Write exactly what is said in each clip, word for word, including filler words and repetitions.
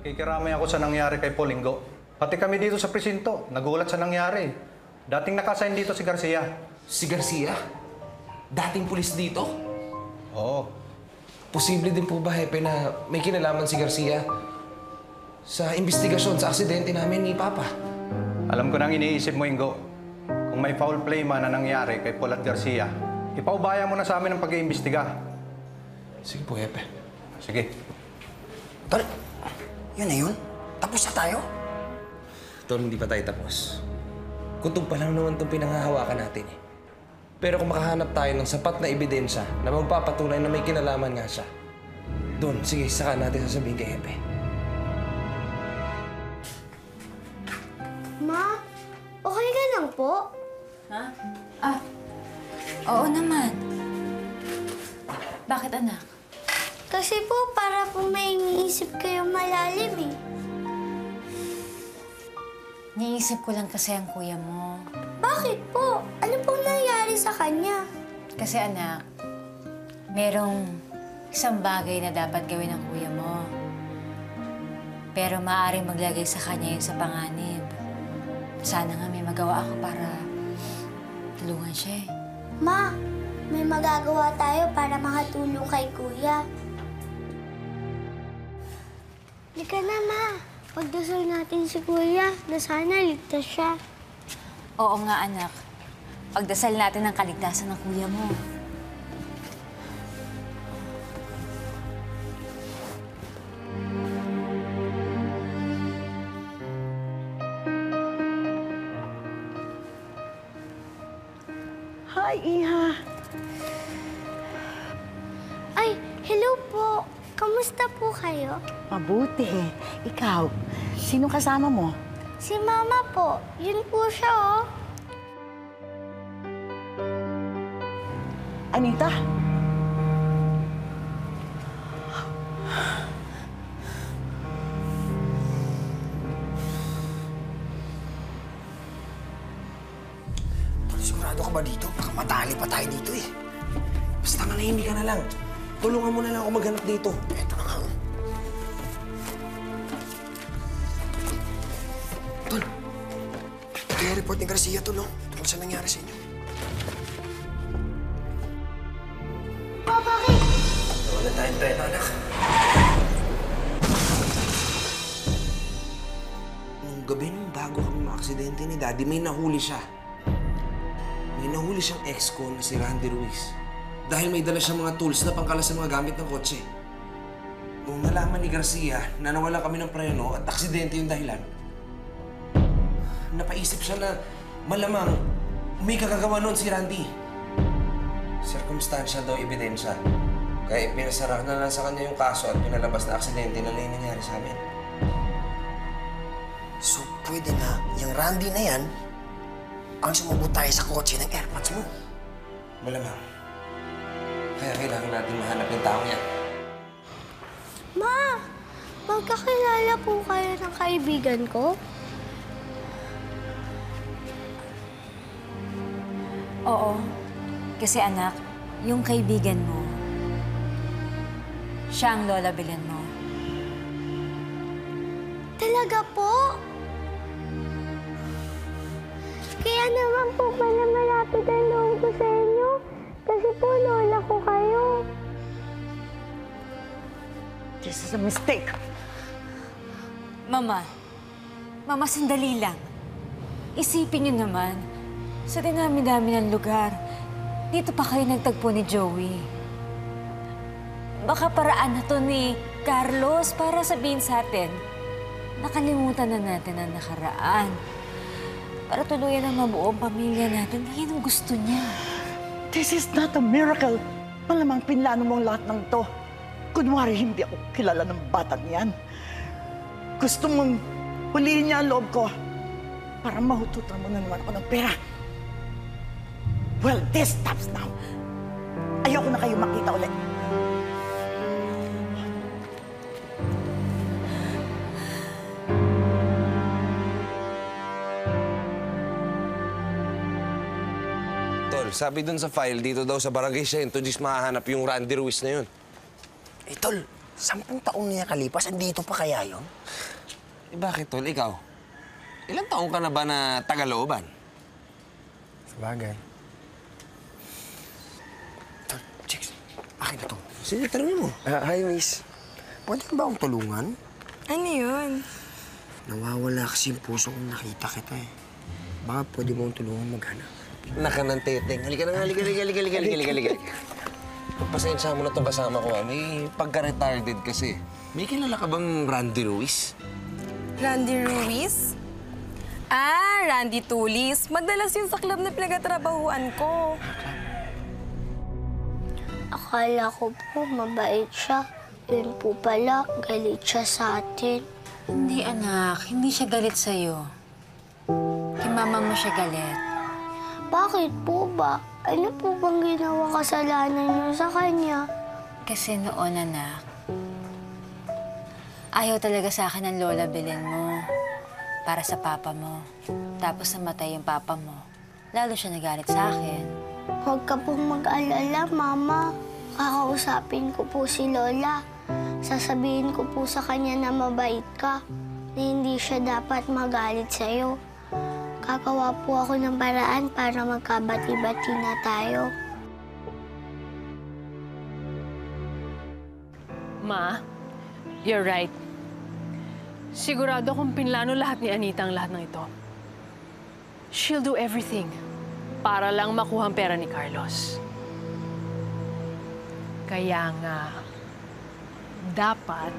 Nakikiramay ako sa nangyari kay Polinggo. Pati kami dito sa presinto, nagulat sa nangyari. Dating nakasign dito si Garcia. Si Garcia? Dating pulis dito? Oo. Posible din po ba, Hepe, na may kinalaman si Garcia sa investigasyon sa aksidente namin ni Papa? Alam ko nang iniisip mo, Ingo. Kung may foul play man na nangyari kay Paul at Garcia, ipaubaya mo na sa amin ang pag-iimbestiga. Sige po, Hepe. Sige. Tol, yun na yun? Tapos na tayo? Tol, hindi pa tayo tapos. Kutob pa lang naman itong pinanghahawakan natin eh. Pero kung makahanap tayo ng sapat na ebidensya na magpapatunay na may kinalaman nga siya, doon, sige, saka natin sasabihin kay Hepe. Ma, okay ka lang po? Ha? Ah, oo naman. Bakit, anak? Kasi po, para po may iniisip kayo malalim eh. Niisip ko lang kasi ang kuya mo. Bakit po? Ano pong nangyari sa kanya? Kasi anak, merong isang bagay na dapat gawin ng kuya mo. Pero maaaring maglagay sa kanya yung sa panganib. Sana nga may magawa ako para tulungan siya eh. Ma, may magagawa tayo para makatulong kay kuya. Lika na, Ma. Pagdasal natin si kuya na sana ligtas siya. Oo nga, anak. Pagdasal natin ang kaligtasan ng kuya mo. Hi, Iha. Ay, hello po. Kamusta po kayo? Mabuti. Ikaw, sino kasama mo? Si Mama po. Yun po siya, oh. Anita? Tol, sigurado ka ba dito? Baka madali pa tayo dito eh. Basta manahimik ka na lang. Tulungan mo na lang ako maghanap dito. Eto na nga. oh. Tol, ito yung report ni Garcia, Tol. Oh. Tungkol sa nangyari sa inyo. Pa, bakit? Wala tayong pera, anak. Nung gabi nung bago kami maaksidente ni Daddy, may nahuli siya. May nahuli siyang ex-ko na si Randy Ruiz. Dahil may dala siyang mga tools na pangkalas sa mga gamit ng kotse. Nung nalaman ni Garcia na nawalan kami ng preno at aksidente yung dahilan, napaisip siya na malamang may kagagawa noon si Randy. Circumstantial daw ebidensya. Kaya ipinasara na lang sa kanya yung kaso at pinalabas na aksidente na lang yung nangyari sa amin. So, pwede na yung Randy na yan ang sumubot tayo sa kotse ng airpods mo. Malamang. Kaya kailangan natin mahanap yung taong yan. Ma, magkakilala po kayo ng kaibigan ko? Oo. Kasi anak, yung kaibigan mo, siya ang lola bilin mo. Talaga po? Kaya naman po pala malapit ang loob ko sa inyo. Kasi po lola ko kayo. This is a mistake. Mama, Mama, sandali lang. Isipin niyo naman, sa dinami-dami ng lugar, dito pa kayo nagtagpo ni Joey. Baka paraan na to ni Carlos para sabihin sa atin, nakalimutan na natin ang nakaraan. Para tuluyan ang mabuong pamilya natin, yan ang gusto niya. This is not a miracle. Malamang pinlano mong lahat ng to. Kunwari, hindi ako kilala ng batang yan. Gusto mong huliin niya ang loob ko para mahututan mo na naman ako ng pera. Well, this stops now. Ayoko na kayo makita ulit. Tol, sabi dun sa file, dito daw sa barangay siya, introduce mahahanap yung Randy Ruiz na yun. Eh, Tol, Sampung taon niya kalipas, andito pa kaya yun? Eh bakit, Tol? Ikaw? Ilang taon ka na ba na tagalooban? Sabagay. Tol, Chicks, akin na to. Sige, tanongin mo. Ah, hi, miss. Pwede ba akong tulungan? Ano yun? Nawawala kasi yung puso kung nakita kita eh. Baka pwede mo akong tulungan maghanap. Naka ng teteng. Halika na, halika, halika, halika, halika, halika, halika, halika. Pasensya mo na itong kasama ko, ah. May pagka-retarded kasi. May kilala ka bang Randy Ruiz? Randy Ruiz? Ah, Randy Tulis. Madalas yun sa club na pinagtatrabahuan ko. Akala ko po mabait siya. Yun po pala, galit siya sa atin. Hindi, anak. Hindi siya galit sa'yo. Kay mama mo siya galit. Bakit po ba? Ano po bang ginawa kasalanan niyo sa kanya? Kasi noon, anak, ayaw talaga sa akin ng lola bilin mo para sa papa mo. Tapos namatay yung papa mo. Lalo siya nagalit sa akin. Huwag ka pong mag-alala, Mama. Kakausapin ko po si Lola. Sasabihin ko po sa kanya na mabait ka, na hindi siya dapat magalit sa'yo. Gagawa po ako ng paraan para magkabati-bati na tayo. Ma, you're right. Sigurado kung pinlano lahat ni Anita ang lahat ng ito. She'll do everything para lang makuha ang pera ni Carlos. Kaya nga, dapat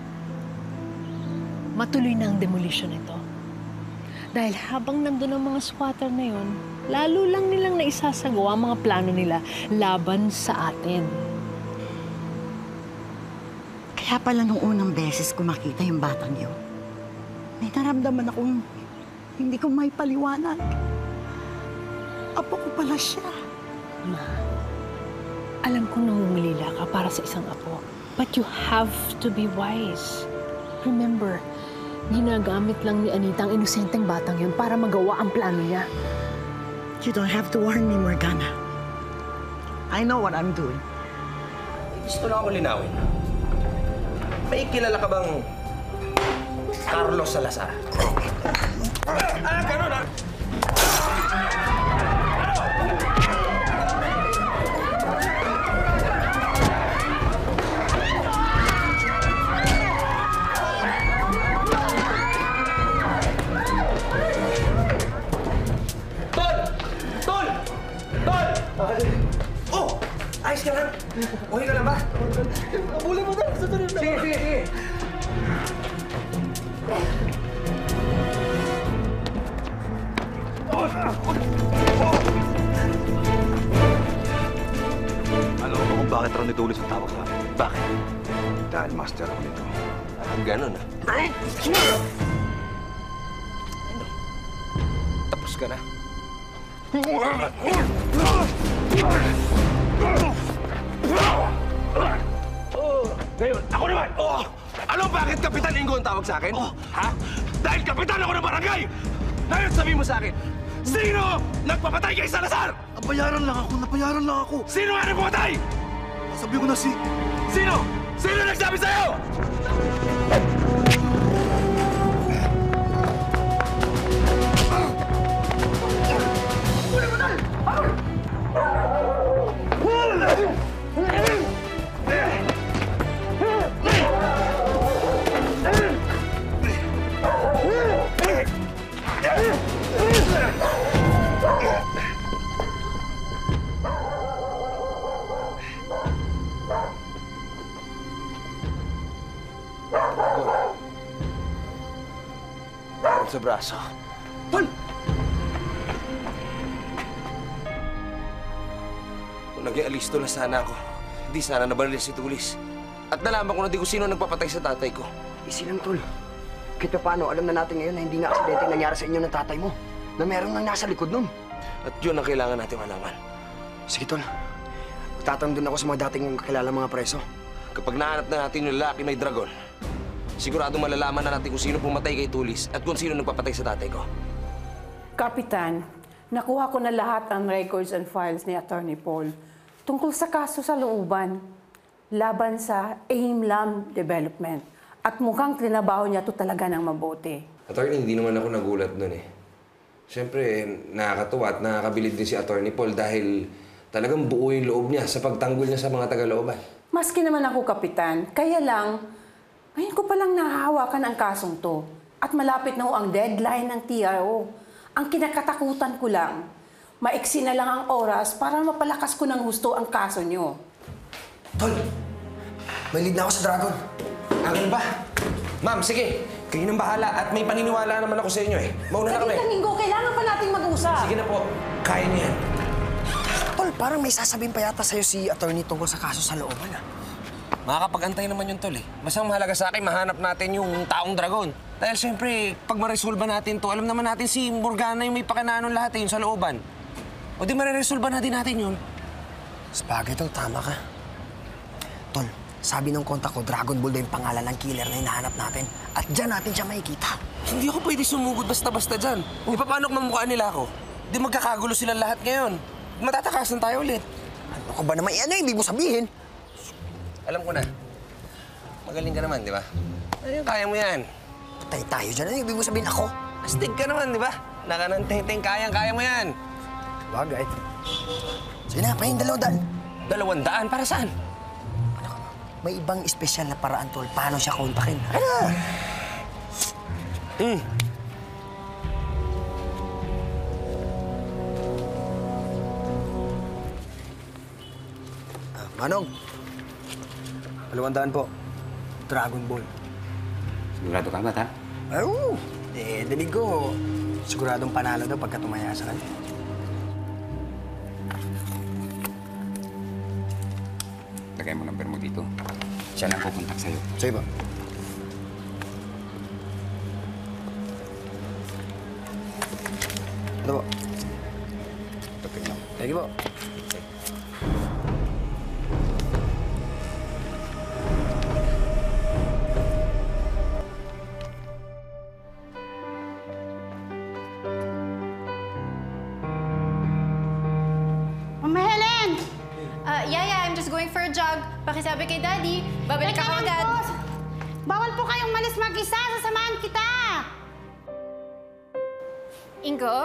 matuloy na ang demolition nito. Dahil habang nandun ang mga squatter na yon, lalo lang nilang naisasagawa ang mga plano nila laban sa atin. Kaya pala nung unang beses ko makita yung batang yun, may naramdaman akong hindi ko may paliwanag. Apo ko pala siya. Ma, alam kong nangungulila ka para sa isang apo. But you have to be wise. Remember, ginagamit lang ni Anita ang inosenteng batang yun para magawa ang plano niya. You don't have to warn me, Morgana. I know what I'm doing. Gusto lang ako linawin. May kilala ka bang Carlos Salazar? Ah, ganun ah! Tol! Tol! Tol! Oh! Ayos ka lang? Okay ka lang ba? Abulin mo na! Sige, sige, sige! Alam mo kung bakit Randy Tulis ang tawag sa akin? Bakit? Dahil master ako nito. Ah, ganun ah. Tapos ka na? Ngayon, ako naman! Oh! Alam bakit Kapitan Ingo ang tawag sa akin? Oh. Ha? Dahil kapitan ako ng barangay! Ngayon sabihin mo sa akin, sino nagpapatay kay Salazar? Napayaran lang ako, napayaran lang ako. Sino nga nagpapatay? Sabi ko na si... Sino? Sino nagsabi sa'yo? Sa braso. Tol! Kung nag-ialisto na sana ako, hindi sana nabalil si Tulis. At nalaman ko na di ko sino nagpapatay sa tatay ko. Easy lang, Tol. Kahit pa paano, alam na natin ngayon na hindi nga aksidente ang nangyari sa inyo ng tatay mo. Na meron nang nasa likod nun. At yun ang kailangan natin malaman. Sige, Tol. Magtatanong din ako sa mga dating kakilala mga preso. Kapag nahanap na natin yung lalaki may dragon, siguradong malalaman na natin kung sino pumatay kay Tulis at kung sino nagpapatay sa tatay ko. Kapitan, nakuha ko na lahat ang records and files ni Attorney Paul tungkol sa kaso sa looban. laban sa Aimlam Development. At mukhang trinabaho niya to talaga ng mabuti. Attorney, hindi naman ako nagulat nun eh. Siyempre, nakakatuwa at nakakabilib din si Attorney Paul dahil talagang buo yung loob niya sa pagtanggol niya sa mga taga-looban. Maski naman ako, Kapitan, kaya lang, ngayon ko palang nahahawakan ang kasong to. At malapit na ho ang deadline ng T R O. Ang kinakatakutan ko lang, maiksi na lang ang oras para mapalakas ko ng husto ang kaso niyo. Tol, may lead na ako sa Dragon. Akin ba? Ma'am, sige. Kayo nang bahala at may paniniwala naman ako sa inyo eh. Mauna na kami. Saglit lang, Ingo. Kailangan pa nating mag-usap. Sige na po. Kaya niyan. Tol, parang may sasabihin pa yata sa'yo si attorney tungkol sa kaso sa looban, ah. Makakapag-antay naman yung tol eh. Basta ang mahalaga sa akin, mahanap natin yung taong dragon. Dahil siyempre, pag maresolba natin to, alam naman natin si Morgana yung may pakananon lahat eh, yung sa looban. O di mareresolba natin natin yun. Sabagay, tol, tama ka. Tol, sabi ng kontak ko, Dragon Ball daw yung pangalan ng killer na hinahanap natin. At dyan natin siya makikita. Hindi ako pwede sumugod basta-basta dyan. E paano kung mamukhaan nila ako? Di magkakagulo sila lahat ngayon. Matatakasan tayo ulit. Ano ka ba naman? Ano yung ibig mo sabihin? Alam ko na. Magaling ka naman, di ba? Ay, kaya mo yan. Patay tayo dyan. Ano yung ibig mo sabihin ako? Astig ka naman, di ba? Nakananteng-teng, kayang-kaya mo yan. Bagay. Sige na, pahin dalawang daan. Dalawang daan? Para saan? May ibang espesyal na paraan, tol. Paano siya kontakin? Ano? Hmm. Ah, Manong. Dalawang daan po. Dragon Ball. Sigurado ka ba, ta? Ay, oo. Eh, dinig ko, siguradong panalo daw pagka tumaya sa kanya. Lagay mo number mo dito. Siya lang pupuntak sa'yo. Sige ba? Ito po. Pagkakita mo. Thank you po. Mama Helen! Uh, yeah, yeah, I'm just going for a jog. Pakisabi kay Daddy, babalik Teka ako lang agad. po. Bawal po kayong malis mag-isa. Sasamahan kita. Ingo?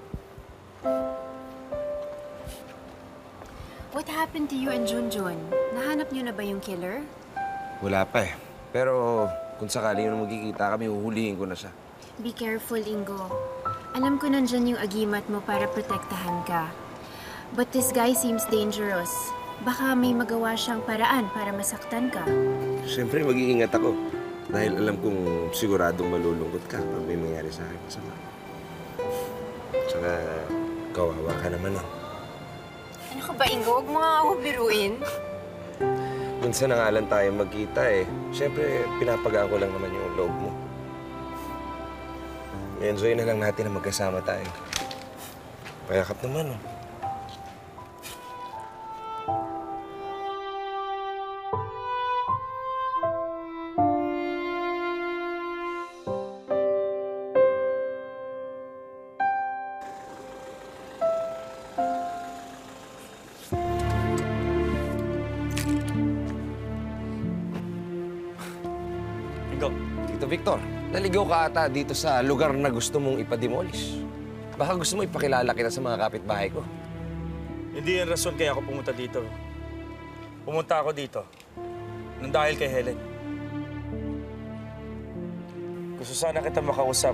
What happened to you and Junjun? Nahanap niyo na ba yung killer? Wala pa eh. Pero kung sakali yun magkikita kami, uhulihin ko na siya. Be careful, Ingo. Alam ko nandyan yung agimat mo para protektahan ka. But this guy seems dangerous. Baka may magawa siyang paraan para masaktan ka. Siyempre, mag-iingat ako. Dahil alam kong siguradong malulungkot ka pag may mangyari sa akin masama. Tsaka, kawawa ka naman ah. Ano ka ba, Ingo? Huwag mo nga ako biruin. Minsan na nga lang tayo magkita eh. Siyempre, pinapagaan ko lang naman yung loob mo. I-enjoy na lang natin na magkasama tayo. Payakap naman oh. Tito Victor, naligaw ka ata dito sa lugar na gusto mong ipademolish. Baka gusto mo ipakilala kita sa mga kapitbahay ko. Hindi yan rason kaya ako pumunta dito. Pumunta ako dito nang dahil kay Helen. Gusto sana kita makausap.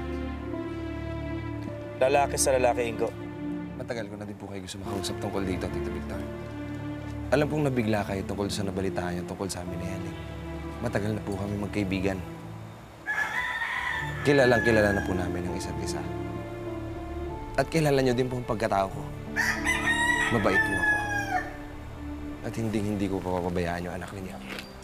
Lalaki sa lalaki, Ingo. Matagal ko na din po kayo gusto makausap tungkol dito, Tito Victor. Alam pong nabigla kayo tungkol sa nabalitaan niyo tungkol sa amin ni Helen. Matagal na po kami magkaibigan. Kilalang kilala na po namin ang isa't isa. At kilala niyo din po ang pagkatao ko. Mabait po ako. At hindi-hindi ko papabayaan yung anak niya.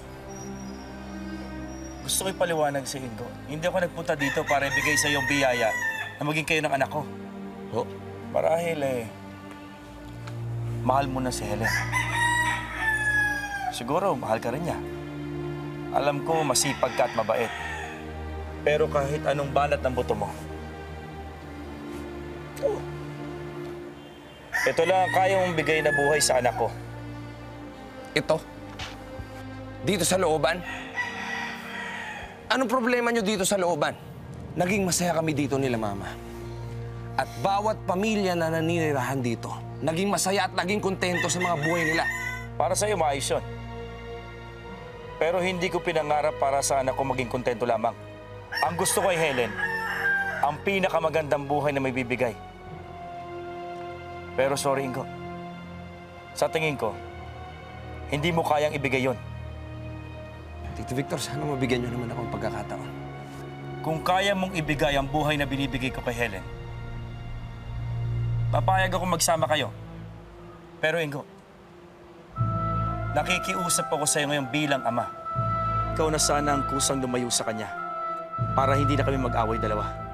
Gusto ko ipaliwanag sa Ingo. Hindi ako nagpunta dito para ibigay sa iyong biyaya na maging kayo ng anak ko. Ho? Marahil eh, mahal mo na si Helen. Siguro, mahal ka rin niya. Alam ko, masipag ka at mabait. Pero kahit anong banat ng buto mo, oh, ito lang ang kaya mong bigay na buhay sa anak ko. Ito? Dito sa looban? Anong problema nyo dito sa looban? Naging masaya kami dito nila, Mama. At bawat pamilya na naninirahan dito, naging masaya at naging kontento sa mga buhay nila. Para sa'yo, maayos yun. Pero hindi ko pinangarap para sa anak ko maging kontento lamang. Ang gusto ko ay Helen, ang pinakamagandang buhay na may bibigay. Pero sorry, Ingo. Sa tingin ko, hindi mo kayang ibigay yon. Tito Victor, sana mabigyan nyo naman ako ng pagkakataon. Kung kaya mong ibigay ang buhay na binibigay ko kay Helen, papayag ako magsama kayo. Pero Ingo, nakikiusap ako sa'yo ngayon bilang ama. Ikaw na sana ang kusang lumayo sa kanya para hindi na kami mag-away dalawa.